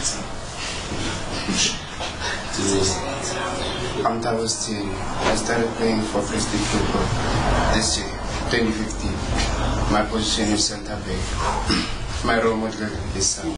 I'm D'Agostino. I started playing for Prestige Football this year, 2015. My position is centre back. My role model is Sam.